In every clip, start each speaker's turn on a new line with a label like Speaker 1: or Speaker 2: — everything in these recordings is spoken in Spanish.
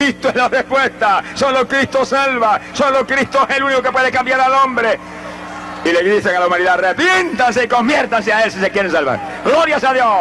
Speaker 1: Cristo es la respuesta, solo Cristo salva, solo Cristo es el único que puede cambiar al hombre. Y le dicen a la humanidad, arrepiéntanse y conviértanse a Él si se quieren salvar. ¡Glorias a Dios!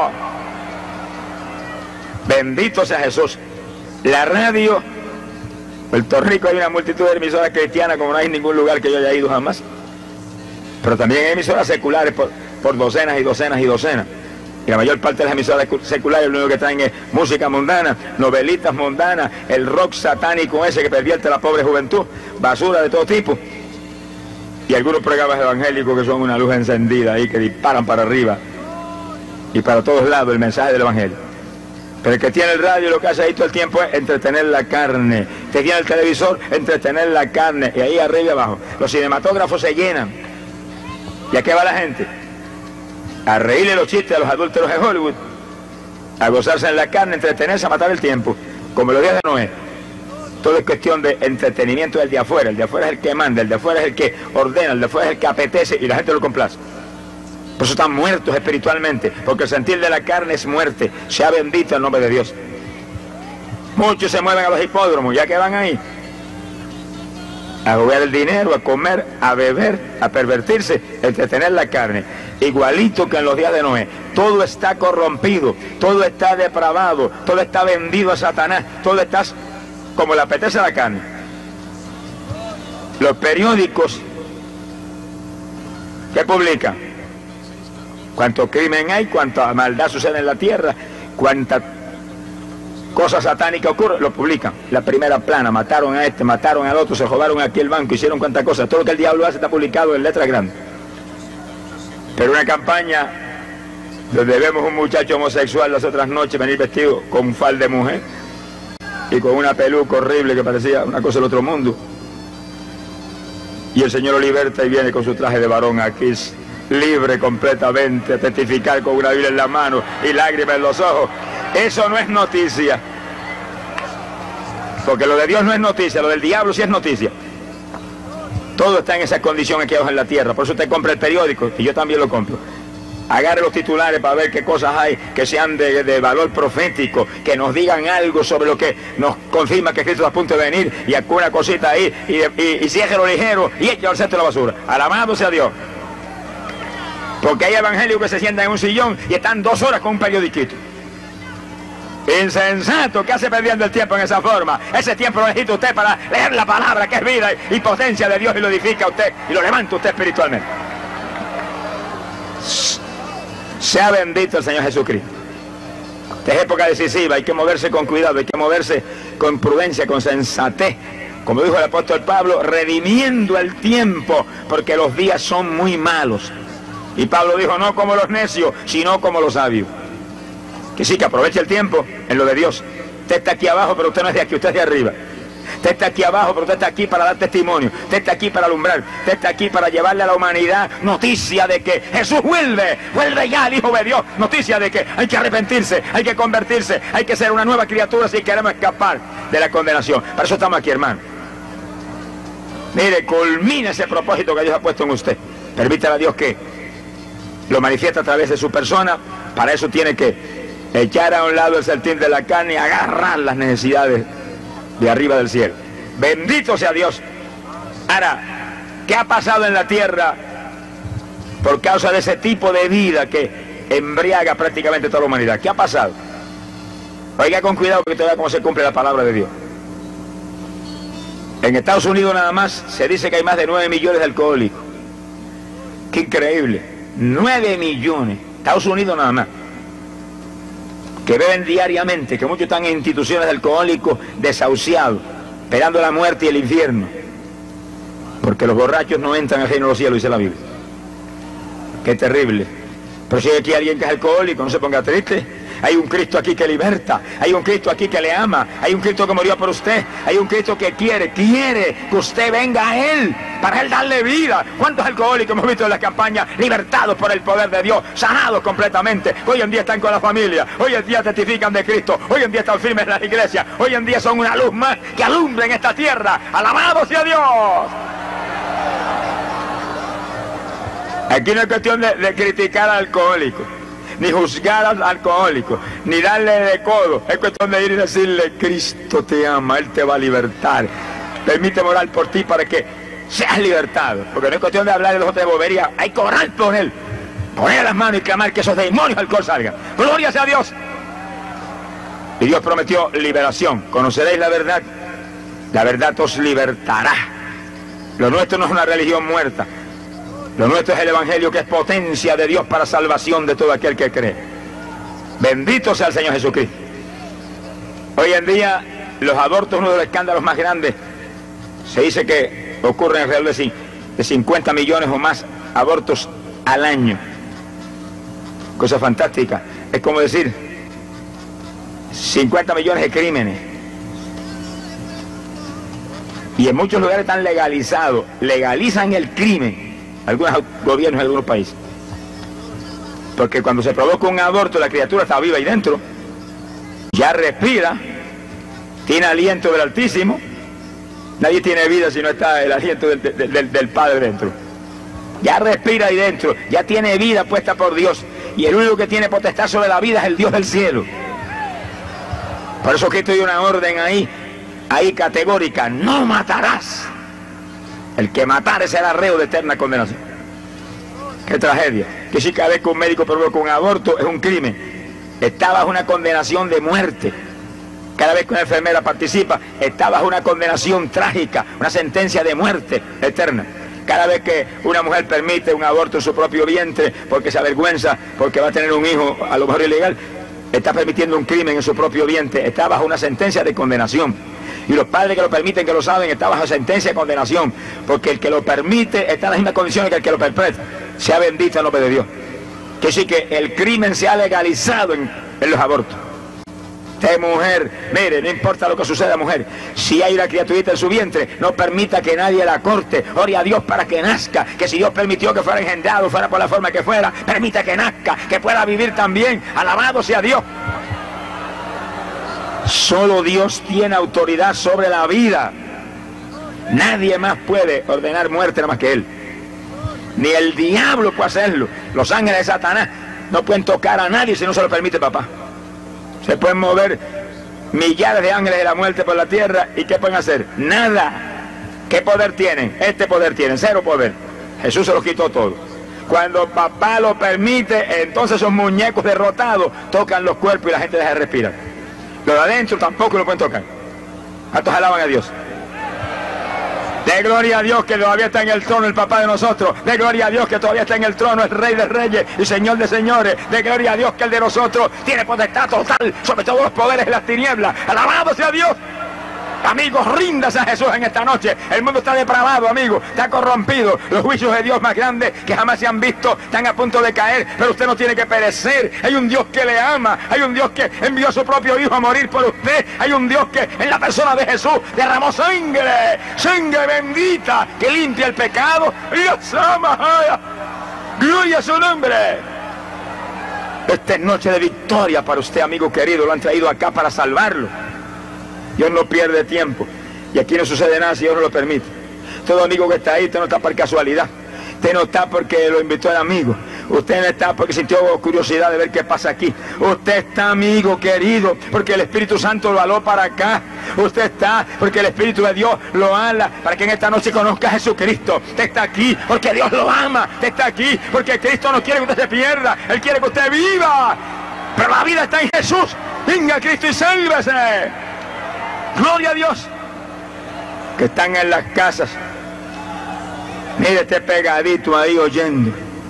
Speaker 1: Bendito sea Jesús. La radio, Puerto Rico hay una multitud de emisoras cristianas como no hay en ningún lugar que yo haya ido jamás. Pero también hay emisoras seculares por docenas y docenas y docenas. Y la mayor parte de las emisoras seculares lo único que traen es música mundana, novelitas mundanas, el rock satánico ese que pervierte a la pobre juventud, basura de todo tipo. Y algunos programas evangélicos que son una luz encendida ahí, que disparan para arriba y para todos lados el mensaje del evangelio. Pero el que tiene el radio lo que hace ahí todo el tiempo es entretener la carne. El que tiene el televisor, entretener la carne. Y ahí arriba y abajo. Los cinematógrafos se llenan. ¿Y a qué va la gente? A reírle los chistes a los adúlteros de Hollywood, a gozarse en la carne, entretenerse, a matar el tiempo, como los días de Noé. Todo es cuestión de entretenimiento del de afuera. El de afuera es el que manda, el de afuera es el que ordena, el de afuera es el que apetece y la gente lo complace. Por eso están muertos espiritualmente, porque el sentir de la carne es muerte. Sea bendito el nombre de Dios. Muchos se mueven a los hipódromos, ya que van ahí a jugar el dinero, a comer, a beber, a pervertirse, a entretener la carne. Igualito que en los días de Noé. Todo está corrompido, todo está depravado, todo está vendido a Satanás, todo está como le apetece la carne. Los periódicos, ¿qué publican? Cuánto crimen hay, cuánta maldad sucede en la tierra, cuánta cosa satánica ocurre, lo publican. La primera plana, mataron a este, mataron al otro, se robaron aquí el banco, hicieron cuántas cosas. Todo lo que el diablo hace está publicado en letras grandes. Pero una campaña donde vemos un muchacho homosexual las otras noches venir vestido con un fal de mujer y con una peluca horrible que parecía una cosa del otro mundo. Y el Señor lo liberta y viene con su traje de varón aquí, libre completamente, a testificar con una Biblia en la mano y lágrimas en los ojos. Eso no es noticia. Porque lo de Dios no es noticia, lo del diablo sí es noticia. Todo está en esa condición aquí abajo en la tierra. Por eso usted compra el periódico, y yo también lo compro. Agarre los titulares para ver qué cosas hay que sean de valor profético, que nos digan algo sobre lo que nos confirma que Cristo está a punto de venir, y alguna cosita ahí, y ciérrelo ligero, y échalo al centro de la basura. Alabado sea Dios. Porque hay evangélicos que se sientan en un sillón y están 2 horas con un periodiquito. Insensato, que hace perdiendo el tiempo en esa forma. Ese tiempo lo necesita usted para leer la palabra, que es vida y potencia de Dios, y lo edifica a usted y lo levanta usted espiritualmente. Sea bendito el Señor Jesucristo. Esta es época decisiva, hay que moverse con cuidado, hay que moverse con prudencia, con sensatez. Como dijo el apóstol Pablo, redimiendo el tiempo, porque los días son muy malos. Y Pablo dijo, no como los necios, sino como los sabios. Que sí, que aproveche el tiempo en lo de Dios. Usted está aquí abajo, pero usted no es de aquí, usted es de arriba. Usted está aquí abajo, pero usted está aquí para dar testimonio. Usted está aquí para alumbrar. Usted está aquí para llevarle a la humanidad noticia de que Jesús vuelve ya el Hijo de Dios. Noticia de que hay que arrepentirse, hay que convertirse, hay que ser una nueva criatura si queremos escapar de la condenación. Para eso estamos aquí, hermano. Mire, culmina ese propósito que Dios ha puesto en usted. Permítale a Dios que lo manifiesta a través de su persona. Para eso tiene que echar a un lado el sertín de la carne y agarrar las necesidades de arriba del cielo. Bendito sea Dios. Ahora, ¿qué ha pasado en la tierra por causa de ese tipo de vida que embriaga prácticamente toda la humanidad? ¿Qué ha pasado? Oiga con cuidado, que usted vea cómo se cumple la palabra de Dios. En Estados Unidos nada más se dice que hay más de 9 millones de alcohólicos. ¡Qué increíble! 9 millones. Estados Unidos nada más. Que beben diariamente, que muchos están en instituciones de alcohólicos desahuciados, esperando la muerte y el infierno. Porque los borrachos no entran al reino de los cielos, dice la Biblia. Qué terrible. Pero si hay aquí alguien que es alcohólico, no se ponga triste. Hay un Cristo aquí que liberta, hay un Cristo aquí que le ama, hay un Cristo que murió por usted, hay un Cristo que quiere que usted venga a Él, para Él darle vida. ¿Cuántos alcohólicos hemos visto en las campañas libertados por el poder de Dios, sanados completamente? Hoy en día están con la familia, hoy en día testifican de Cristo, hoy en día están firmes en las iglesias, hoy en día son una luz más que alumbra en esta tierra. ¡Alabado sea Dios! Aquí no es cuestión de criticar al alcohólico. ni juzgar al alcohólico, ni darle de codo. Es cuestión de ir y decirle: Cristo te ama, Él te va a libertar. Permíteme orar por ti para que seas libertado. Porque no es cuestión de hablar de los otros de bobería, hay que orar por Él. Poner las manos y clamar que esos demonios del alcohol salgan. ¡Gloria sea a Dios! Y Dios prometió liberación. Conoceréis la verdad os libertará. Lo nuestro no es una religión muerta. Lo nuestro es el Evangelio, que es potencia de Dios para salvación de todo aquel que cree. Bendito sea el Señor Jesucristo. Hoy en día los abortos, uno de los escándalos más grandes. Se dice que ocurren alrededor de 50 millones o más abortos al año. Cosa fantástica. Es como decir 50 millones de crímenes. Y en muchos lugares están legalizados, legalizan el crimen, algunos gobiernos en algunos países. Porque cuando se provoca un aborto, la criatura está viva ahí dentro, ya respira, tiene aliento del Altísimo. Nadie tiene vida si no está el aliento del Padre dentro. Ya respira ahí dentro, ya tiene vida puesta por Dios. Y el único que tiene potestad sobre la vida es el Dios del cielo. Por eso Cristo dio una orden ahí categórica: no matarás. El que matare será reo de eterna condenación. Qué tragedia. Que si cada vez que un médico provoca un aborto es un crimen, está bajo una condenación de muerte. Cada vez que una enfermera participa, está bajo una condenación trágica, una sentencia de muerte eterna. Cada vez que una mujer permite un aborto en su propio vientre porque se avergüenza, porque va a tener un hijo a lo mejor ilegal, está permitiendo un crimen en su propio vientre, está bajo una sentencia de condenación. Y los padres que lo permiten, que lo saben, está bajo sentencia de condenación, porque el que lo permite está en las mismas condiciones que el que lo perpetra. Sea bendito el nombre de Dios. Que sí, que el crimen se ha legalizado en los abortos. Usted, mujer, mire, no importa lo que suceda, mujer, si hay una criaturita en su vientre, no permita que nadie la corte. Ore a Dios para que nazca, que si Dios permitió que fuera engendrado, fuera por la forma que fuera, permita que nazca, que pueda vivir también. Alabado sea Dios. Solo Dios tiene autoridad sobre la vida. Nadie más puede ordenar muerte nada más que Él. Ni el diablo puede hacerlo. Los ángeles de Satanás no pueden tocar a nadie si no se lo permite papá. Se pueden mover millares de ángeles de la muerte por la tierra, ¿y qué pueden hacer? Nada. ¿Qué poder tienen? Este poder tienen, cero poder. Jesús se los quitó todo. Cuando papá lo permite, entonces esos muñecos derrotados tocan los cuerpos y la gente deja de respirar. Los de adentro tampoco lo pueden tocar. ¿Cuántos alaban a Dios? De gloria a Dios que todavía está en el trono el papá de nosotros. De gloria a Dios que todavía está en el trono el Rey de Reyes y Señor de Señores. De gloria a Dios que el de nosotros tiene potestad total sobre todos los poderes de las tinieblas. Alabado sea Dios. Amigos, ríndase a Jesús en esta noche. El mundo está depravado, amigos, está corrompido. Los juicios de Dios más grandes que jamás se han visto están a punto de caer, pero usted no tiene que perecer. Hay un Dios que le ama, hay un Dios que envió a su propio Hijo a morir por usted. Hay un Dios que en la persona de Jesús derramó sangre, sangre bendita que limpia el pecado. Dios ama, gloria a su nombre. Esta es noche de victoria para usted, amigo querido. Lo han traído acá para salvarlo. Dios no pierde tiempo. Y aquí no sucede nada si Dios no lo permite. Todo amigo que está ahí, usted no está por casualidad. Usted no está porque lo invitó el amigo. Usted no está porque sintió curiosidad de ver qué pasa aquí. Usted está, amigo querido, porque el Espíritu Santo lo aló para acá. Usted está porque el Espíritu de Dios lo ala para que en esta noche conozca a Jesucristo. Usted está aquí porque Dios lo ama. Usted está aquí porque Cristo no quiere que usted se pierda. Él quiere que usted viva. Pero la vida está en Jesús. Venga Cristo y sálvese. Gloria a Dios. Que están en las casas. Mire, este pegadito ahí oyendo.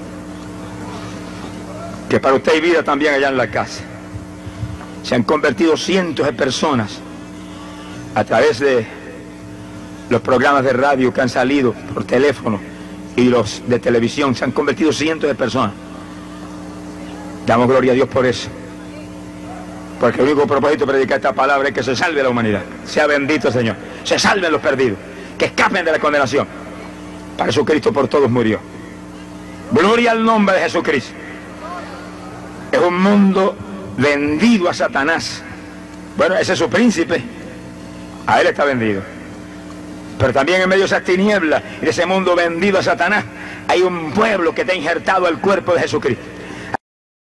Speaker 1: Que para usted hay vida también allá en la casa. Se han convertido cientos de personas a través de los programas de radio que han salido por teléfono y los de televisión. Se han convertido cientos de personas. Damos gloria a Dios por eso. Porque el único propósito de predicar esta palabra es que se salve la humanidad. Sea bendito el Señor. Se salven los perdidos. Que escapen de la condenación. Para eso Cristo por todos murió. Gloria al nombre de Jesucristo. Es un mundo vendido a Satanás. Bueno, ese es su príncipe. A él está vendido. Pero también en medio de esas tinieblas y de ese mundo vendido a Satanás, hay un pueblo que está injertado al cuerpo de Jesucristo.